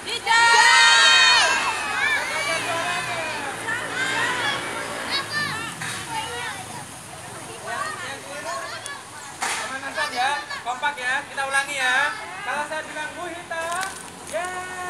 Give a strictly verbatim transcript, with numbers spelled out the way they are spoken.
Pemanasan ya, kompak ya. Kita ulangi ya. Kalau saya bilang Bu Hita, ya.